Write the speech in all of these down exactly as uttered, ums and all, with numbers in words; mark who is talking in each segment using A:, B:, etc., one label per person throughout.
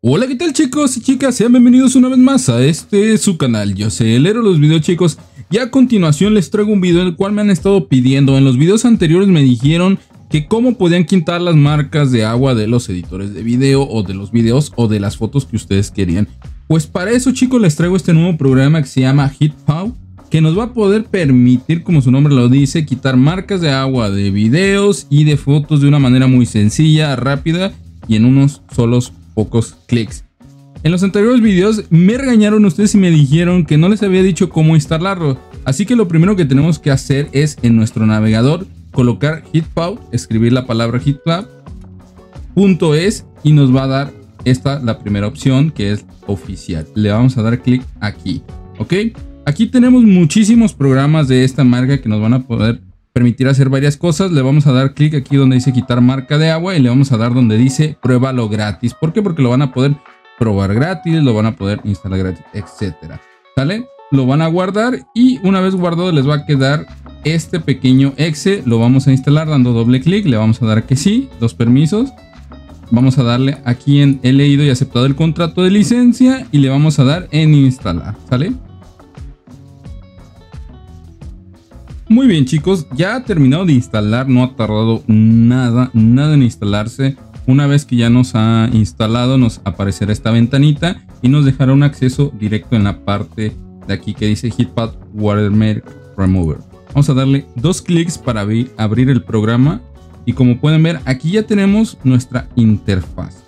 A: Hola, ¿qué tal chicos y chicas? Sean bienvenidos una vez más a este su canal. Yo soy el héroe de los videos, chicos, y a continuación les traigo un video en el cual me han estado pidiendo. En los videos anteriores me dijeron que cómo podían quitar las marcas de agua de los editores de video o de los videos o de las fotos que ustedes querían. Pues para eso, chicos, les traigo este nuevo programa que se llama HitPaw, que nos va a poder permitir, como su nombre lo dice, quitar marcas de agua de videos y de fotos de una manera muy sencilla, rápida y en unos solos pocos clics. En los anteriores videos me regañaron ustedes y me dijeron que no les había dicho cómo instalarlo, así que lo primero que tenemos que hacer es en nuestro navegador colocar HitPaw, escribir la palabra HitPaw punto es y nos va a dar esta, la primera opción, que es oficial. Le vamos a dar clic aquí, ok. Aquí tenemos muchísimos programas de esta marca que nos van a poder permitir hacer varias cosas. Le vamos a dar clic aquí donde dice quitar marca de agua y le vamos a dar donde dice pruébalo gratis. ¿Por qué? Porque lo van a poder probar gratis, lo van a poder instalar gratis, etcétera. ¿Sale? Lo van a guardar y una vez guardado les va a quedar este pequeño exe. Lo vamos a instalar dando doble clic, le vamos a dar que sí, los permisos. Vamos a darle aquí en he leído y aceptado el contrato de licencia y le vamos a dar en instalar. ¿Sale? Muy bien chicos, ya ha terminado de instalar, no ha tardado nada, nada en instalarse. Una vez que ya nos ha instalado nos aparecerá esta ventanita y nos dejará un acceso directo en la parte de aquí que dice HitPaw Watermark Remover. Vamos a darle dos clics para abrir, abrir el programa y como pueden ver aquí ya tenemos nuestra interfaz.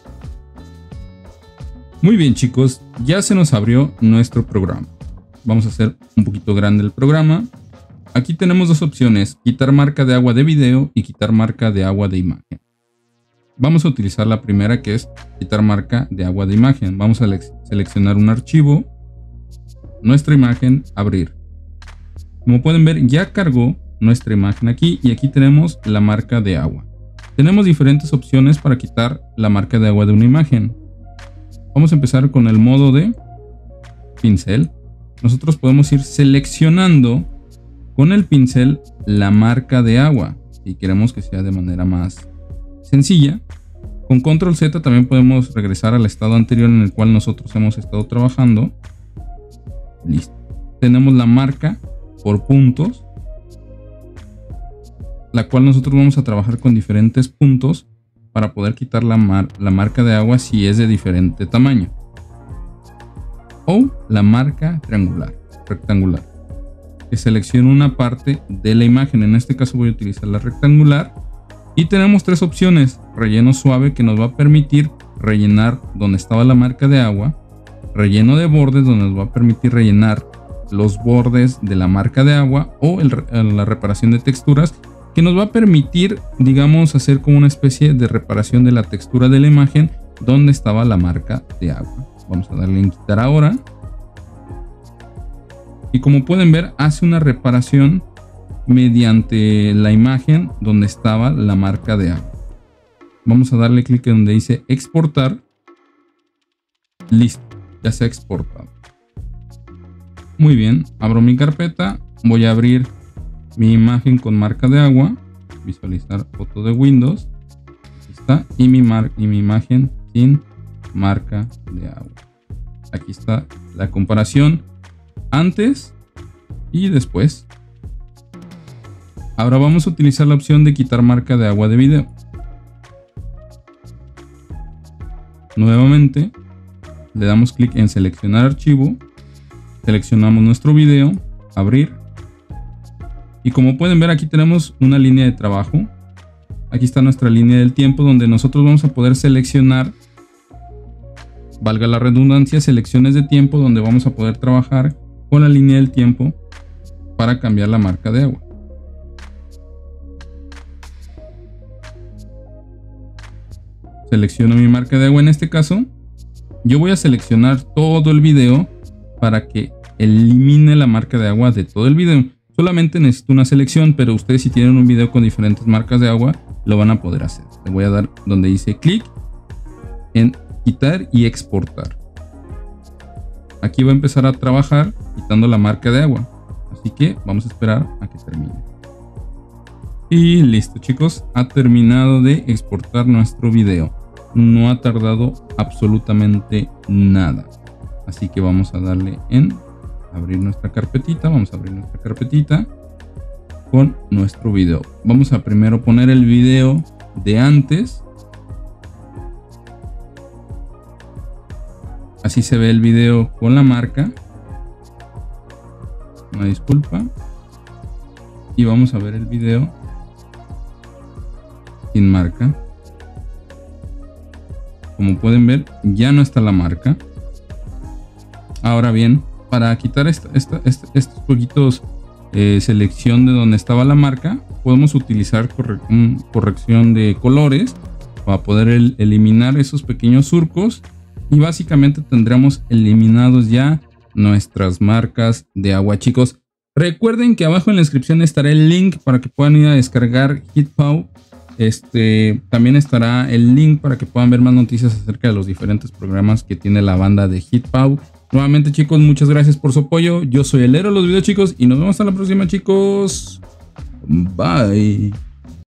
A: Muy bien chicos, ya se nos abrió nuestro programa. Vamos a hacer un poquito grande el programa. Aquí tenemos dos opciones, quitar marca de agua de video y quitar marca de agua de imagen. Vamos a utilizar la primera, que es quitar marca de agua de imagen. Vamos a seleccionar un archivo, nuestra imagen, abrir. Como pueden ver ya cargó nuestra imagen aquí y aquí tenemos la marca de agua. Tenemos diferentes opciones para quitar la marca de agua de una imagen. Vamos a empezar con el modo de pincel. Nosotros podemos ir seleccionando con el pincel la marca de agua si queremos que sea de manera más sencilla. Con control Z también podemos regresar al estado anterior en el cual nosotros hemos estado trabajando. Listo. Tenemos la marca por puntos, la cual nosotros vamos a trabajar con diferentes puntos para poder quitar la, mar la marca de agua si es de diferente tamaño. O la marca triangular, rectangular, que seleccione una parte de la imagen. En este caso voy a utilizar la rectangular y tenemos tres opciones: relleno suave, que nos va a permitir rellenar donde estaba la marca de agua; relleno de bordes, donde nos va a permitir rellenar los bordes de la marca de agua; o el, la reparación de texturas, que nos va a permitir, digamos, hacer como una especie de reparación de la textura de la imagen donde estaba la marca de agua. Vamos a darle en quitar ahora. Y como pueden ver, hace una reparación mediante la imagen donde estaba la marca de agua. Vamos a darle clic en donde dice exportar. Listo, ya se ha exportado. Muy bien, abro mi carpeta. Voy a abrir mi imagen con marca de agua. Visualizar foto de Windows. Aquí está. Y mi, mar y mi imagen sin marca de agua. Aquí está la comparación antes y después. Ahora vamos a utilizar la opción de quitar marca de agua de video. Nuevamente le damos clic en seleccionar archivo, seleccionamos nuestro video, abrir, y como pueden ver aquí tenemos una línea de trabajo. Aquí está nuestra línea del tiempo donde nosotros vamos a poder seleccionar, valga la redundancia, selecciones de tiempo donde vamos a poder trabajar con la línea del tiempo para cambiar la marca de agua. Selecciono mi marca de agua. En este caso yo voy a seleccionar todo el video para que elimine la marca de agua de todo el video. Solamente necesito una selección, pero ustedes si tienen un video con diferentes marcas de agua lo van a poder hacer. Le voy a dar donde dice clic en quitar y exportar. Aquí va a empezar a trabajar quitando la marca de agua, así que vamos a esperar a que termine. Y listo chicos, ha terminado de exportar nuestro video. no ha tardado absolutamente nada. Así que vamos a darle en abrir nuestra carpetita. Vamos a abrir nuestra carpetita con nuestro video. Vamos a primero poner el video de antes. Así se ve el video con la marca. Una disculpa. Y vamos a ver el video sin marca. Como pueden ver, ya no está la marca. Ahora bien, para quitar esta, esta, esta, estos poquitos eh, selección de donde estaba la marca, podemos utilizar corre corrección de colores para poder el eliminar esos pequeños surcos. Y básicamente tendremos eliminados ya nuestras marcas de agua, chicos. Recuerden que abajo en la descripción estará el link para que puedan ir a descargar HitPau. Este, también estará el link para que puedan ver más noticias acerca de los diferentes programas que tiene la banda de HitPau. Nuevamente, chicos, muchas gracias por su apoyo. Yo soy el héroe de los videos, chicos, y nos vemos hasta la próxima, chicos. Bye.